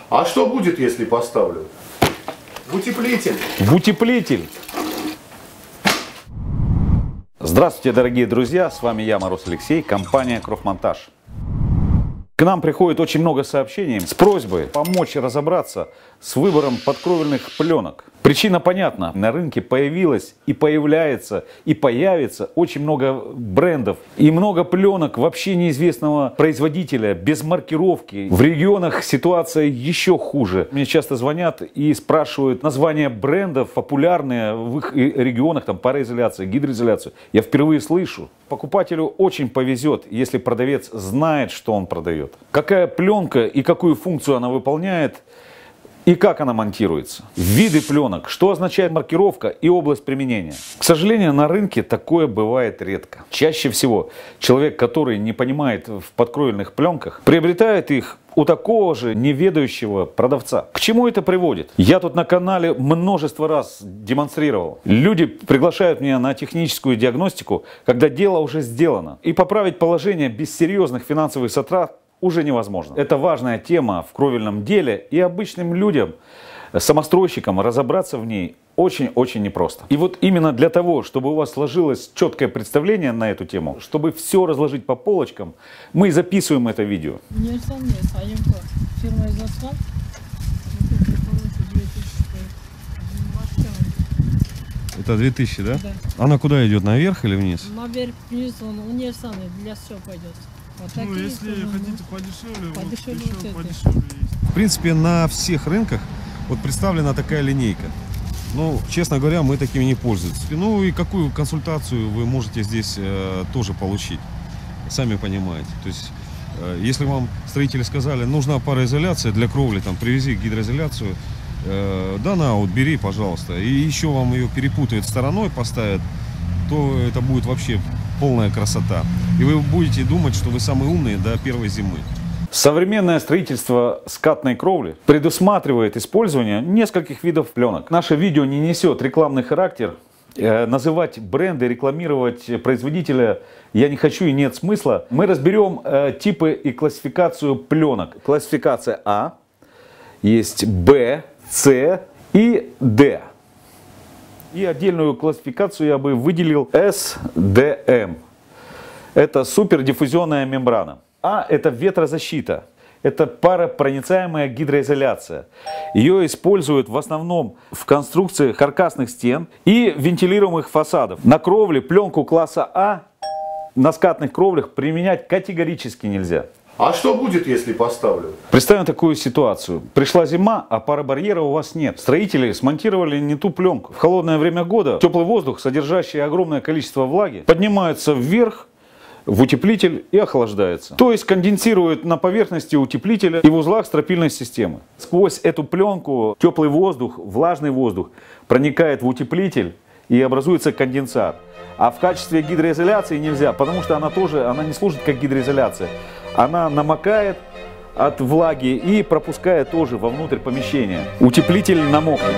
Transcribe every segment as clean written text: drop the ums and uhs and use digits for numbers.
А что будет, если поставлю? В утеплитель. В утеплитель. Здравствуйте, дорогие друзья, с вами я, Мороз Алексей, компания Кровмонтаж. К нам приходит очень много сообщений с просьбой помочь разобраться с выбором подкровельных пленок. Причина понятна. На рынке появилось и появляется и появится очень много брендов и много пленок вообще неизвестного производителя, без маркировки. В регионах ситуация еще хуже. Мне часто звонят и спрашивают названия брендов, популярные в их регионах, там пароизоляция, гидроизоляция. Я впервые слышу. Покупателю очень повезет, если продавец знает, что он продает. Какая пленка и какую функцию она выполняет, и как она монтируется. Виды пленок, что означает маркировка и область применения. К сожалению, на рынке такое бывает редко. Чаще всего человек, который не понимает в подкровельных пленках, приобретает их у такого же неведающего продавца. К чему это приводит? Я тут на канале множество раз демонстрировал. Люди приглашают меня на техническую диагностику, когда дело уже сделано. И поправить положение без серьезных финансовых затрат уже невозможно. Это важная тема в кровельном деле, и обычным людям, самостройщикам, разобраться в ней очень-очень непросто. И вот именно для того, чтобы у вас сложилось четкое представление на эту тему, чтобы все разложить по полочкам, мы записываем это видео. Это 2000, да? Да. Она куда идет, наверх или вниз? Наверх, вниз, он универсальный, для всего пойдет. Вот ну, если хотите подешевле, подешевле, вот еще вот подешевле есть. В принципе, на всех рынках вот представлена такая линейка. Ну, честно говоря, мы такими не пользуемся. Ну и какую консультацию вы можете здесь тоже получить, сами понимаете. То есть, если вам строители сказали, нужна пароизоляция для кровли, там, привези гидроизоляцию, да на, вот бери, пожалуйста. И еще вам ее перепутают стороной, поставят, то это будет вообще полная красота. И вы будете думать, что вы самые умные до первой зимы. Современное строительство скатной кровли предусматривает использование нескольких видов пленок. Наше видео не несет рекламный характер. Называть бренды, рекламировать производителя я не хочу и нет смысла. Мы разберем типы и классификацию пленок. Классификация А, есть Б, С и Д. И отдельную классификацию я бы выделил СДМ. Это супердиффузионная мембрана. А это ветрозащита. Это паропроницаемая гидроизоляция. Ее используют в основном в конструкциях каркасных стен и вентилируемых фасадов. На кровле пленку класса А на скатных кровлях применять категорически нельзя. А что будет, если поставлю? Представим такую ситуацию. Пришла зима, а паробарьера у вас нет. Строители смонтировали не ту пленку. В холодное время года теплый воздух, содержащий огромное количество влаги, поднимается вверх в утеплитель и охлаждается. То есть конденсирует на поверхности утеплителя и в узлах стропильной системы. Сквозь эту пленку теплый воздух, влажный воздух проникает в утеплитель и образуется конденсат. А в качестве гидроизоляции нельзя, потому что она не служит как гидроизоляция. Она намокает от влаги и пропускает тоже вовнутрь помещения. Утеплитель намокнет.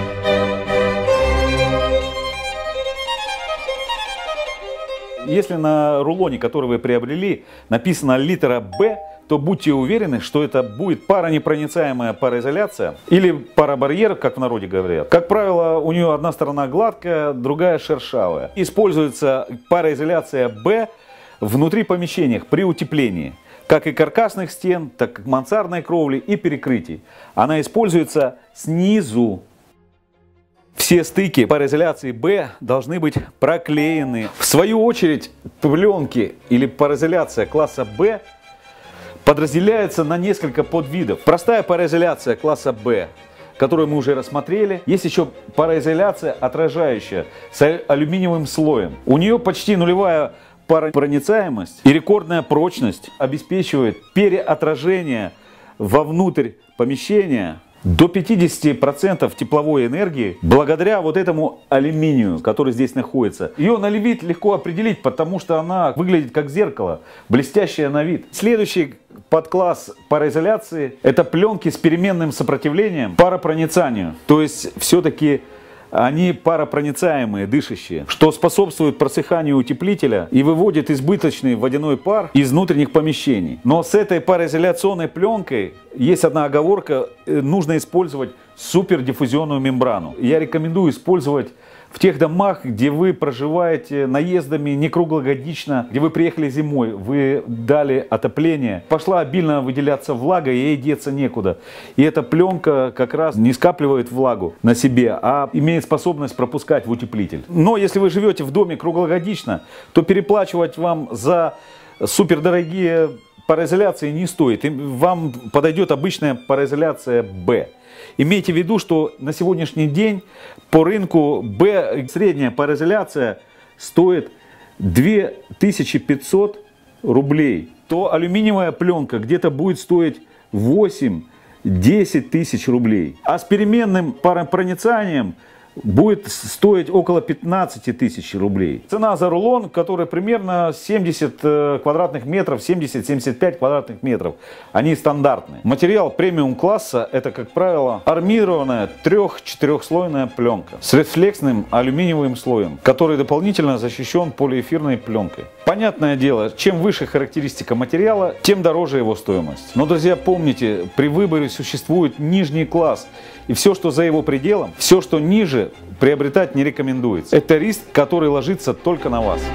Если на рулоне, который вы приобрели, написано литера Б, то будьте уверены, что это будет паронепроницаемая пароизоляция или паробарьер, как в народе говорят. Как правило, у нее одна сторона гладкая, другая шершавая. Используется пароизоляция Б внутри помещениях при утеплении. Как и каркасных стен, так и мансардной кровли и перекрытий. Она используется снизу. Все стыки пароизоляции Б должны быть проклеены. В свою очередь, пленки или пароизоляция класса Б подразделяются на несколько подвидов. Простая пароизоляция класса Б, которую мы уже рассмотрели. Есть еще пароизоляция отражающая с алюминиевым слоем. У нее почти нулевая паропроницаемость и рекордная прочность обеспечивает переотражение вовнутрь помещения до 50% тепловой энергии благодаря вот этому алюминию, который здесь находится. Ее на вид легко определить, потому что она выглядит как зеркало, блестящая на вид. Следующий подкласс пароизоляции — это пленки с переменным сопротивлением паропроницанию. То есть все-таки Они паропроницаемые, дышащие, что способствует просыханию утеплителя и выводит избыточный водяной пар из внутренних помещений. Но с этой пароизоляционной пленкой есть одна оговорка: нужно использовать супердиффузионную мембрану. Я рекомендую использовать в тех домах, где вы проживаете наездами не круглогодично, где вы приехали зимой, вы дали отопление, пошла обильно выделяться влага, и ей деться некуда. И эта пленка как раз не скапливает влагу на себе, а имеет способность пропускать в утеплитель. Но если вы живете в доме круглогодично, то переплачивать вам за супердорогие пароизоляции не стоит. Вам подойдет обычная пароизоляция Б. Имейте в виду, что на сегодняшний день по рынку Б средняя пароизоляция стоит 2500 рублей. То алюминиевая пленка где-то будет стоить 8-10 тысяч рублей. А с переменным паропроницанием будет стоить около 15 тысяч рублей. Цена за рулон, который примерно 70 квадратных метров, 70-75 квадратных метров. Они стандартные. Материал премиум класса — это, как правило, армированная 3-4-слойная пленка с рефлексным алюминиевым слоем, который дополнительно защищен полиэфирной пленкой. Понятное дело, чем выше характеристика материала, тем дороже его стоимость. Но, друзья, помните, при выборе существует нижний класс. И все, что за его пределом, все, что ниже, приобретать не рекомендуется. Это риск, который ложится только на вас.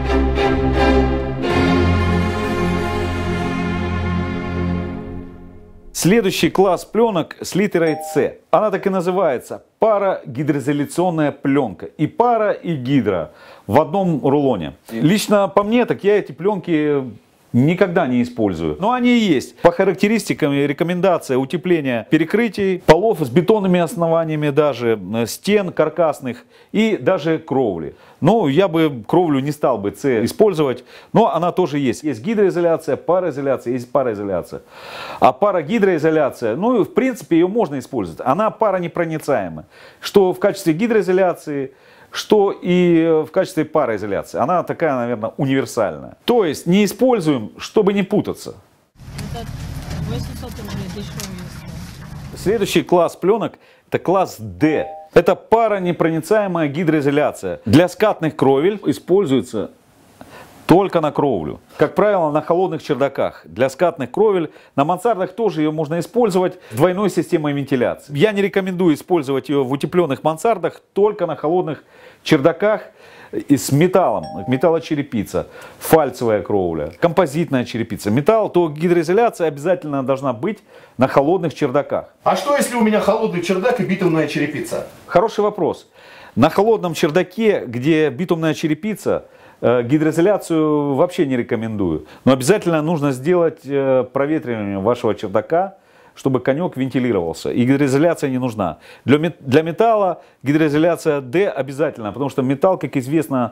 Следующий класс пленок с литерой С. Она так и называется — парагидроизоляционная пленка. И пара, и гидро в одном рулоне. Лично по мне, так я эти пленки никогда не использую. Но они и есть. По характеристикам рекомендация утепления перекрытий, полов с бетонными основаниями, даже стен каркасных и даже кровли. Но я бы кровлю не стал бы С использовать, но она тоже есть. Есть гидроизоляция, пароизоляция, есть пароизоляция. А парагидроизоляция, ну в принципе ее можно использовать. Она паронепроницаемая. Что в качестве гидроизоляции, что и в качестве пароизоляции. Она такая, наверное, универсальная. То есть не используем, чтобы не путаться. Это 800 рублей дешевый. Следующий класс пленок — это класс D. Это паронепроницаемая гидроизоляция. Для скатных кровель используется только на кровлю. Как правило, на холодных чердаках. Для скатных кровель на мансардах тоже ее можно использовать с двойной системой вентиляции. Я не рекомендую использовать ее в утепленных мансардах, только на холодных чердаках и с металлом. Металлочерепица, фальцевая кровля, композитная черепица. Металл, то гидроизоляция обязательно должна быть на холодных чердаках. А что, если у меня холодный чердак и битумная черепица? Хороший вопрос. На холодном чердаке, где битумная черепица, гидроизоляцию вообще не рекомендую. Но обязательно нужно сделать проветривание вашего чердака, чтобы конек вентилировался. И гидроизоляция не нужна. Для металла гидроизоляция D обязательно, потому что металл, как известно,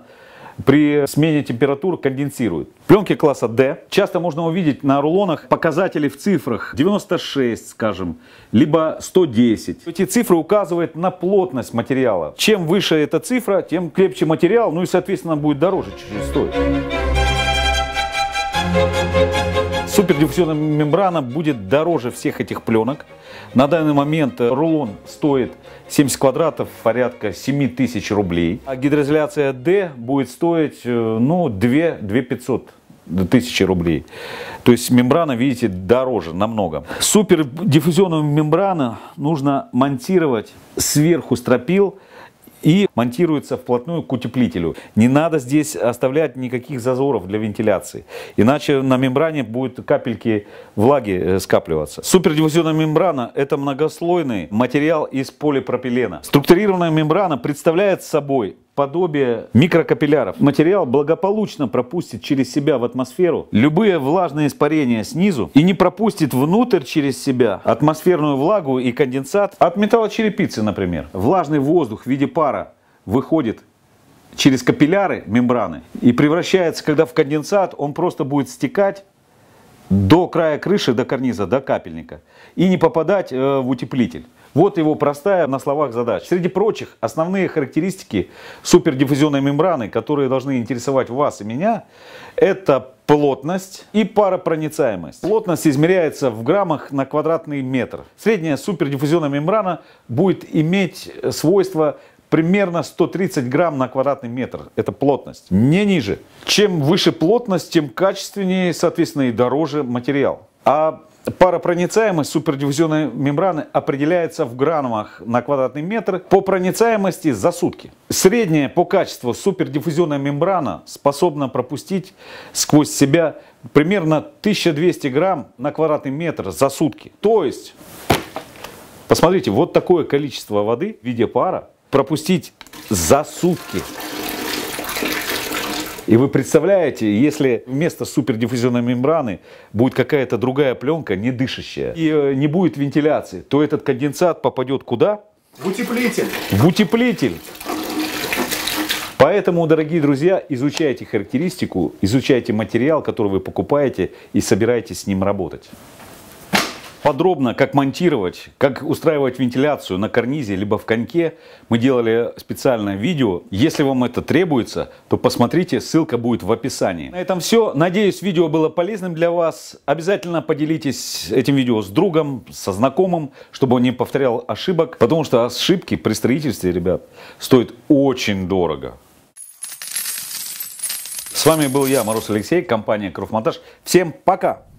при смене температур конденсирует. Пленки класса D часто можно увидеть на рулонах показатели в цифрах 96, скажем, либо 110. Эти цифры указывают на плотность материала. Чем выше эта цифра, тем крепче материал, ну и соответственно будет дороже чуть-чуть стоить. Супердиффузионная мембрана будет дороже всех этих пленок. На данный момент рулон стоит 70 квадратов порядка 7000 рублей. А гидроизоляция D будет стоить, ну, 2500 тысячи рублей. То есть мембрана, видите, дороже намного. Супердиффузионную мембрану нужно монтировать сверху стропил и монтируется вплотную к утеплителю. Не надо здесь оставлять никаких зазоров для вентиляции, иначе на мембране будут капельки влаги скапливаться. Супердиффузионная мембрана — это многослойный материал из полипропилена. Структурированная мембрана представляет собой подобие микрокапилляров. Материал благополучно пропустит через себя в атмосферу любые влажные испарения снизу и не пропустит внутрь через себя атмосферную влагу и конденсат от металлочерепицы, например. Влажный воздух в виде пара выходит через капилляры мембраны и превращается, когда в конденсат, он просто будет стекать до края крыши, до карниза, до капельника и не попадать в утеплитель. Вот его простая на словах задача. Среди прочих, основные характеристики супердиффузионной мембраны, которые должны интересовать вас и меня, это плотность и паропроницаемость. Плотность измеряется в граммах на квадратный метр. Средняя супердиффузионная мембрана будет иметь свойство примерно 130 грамм на квадратный метр. Это плотность. Не ниже. Чем выше плотность, тем качественнее, соответственно, и дороже материал. А паропроницаемость супердиффузионной мембраны определяется в граммах на квадратный метр по проницаемости за сутки. Средняя по качеству супердиффузионная мембрана способна пропустить сквозь себя примерно 1200 грамм на квадратный метр за сутки. То есть, посмотрите, вот такое количество воды в виде пара пропустить за сутки. И вы представляете, если вместо супердиффузионной мембраны будет какая-то другая пленка, не дышащая, и не будет вентиляции, то этот конденсат попадет куда? В утеплитель. В утеплитель. Поэтому, дорогие друзья, изучайте характеристику, изучайте материал, который вы покупаете, и собирайтесь с ним работать. Подробно, как монтировать, как устраивать вентиляцию на карнизе, либо в коньке, мы делали специальное видео. Если вам это требуется, то посмотрите, ссылка будет в описании. На этом все. Надеюсь, видео было полезным для вас. Обязательно поделитесь этим видео с другом, со знакомым, чтобы он не повторял ошибок. Потому что ошибки при строительстве, ребят, стоят очень дорого. С вами был я, Мороз Алексей, компания Крофмонтаж. Всем пока!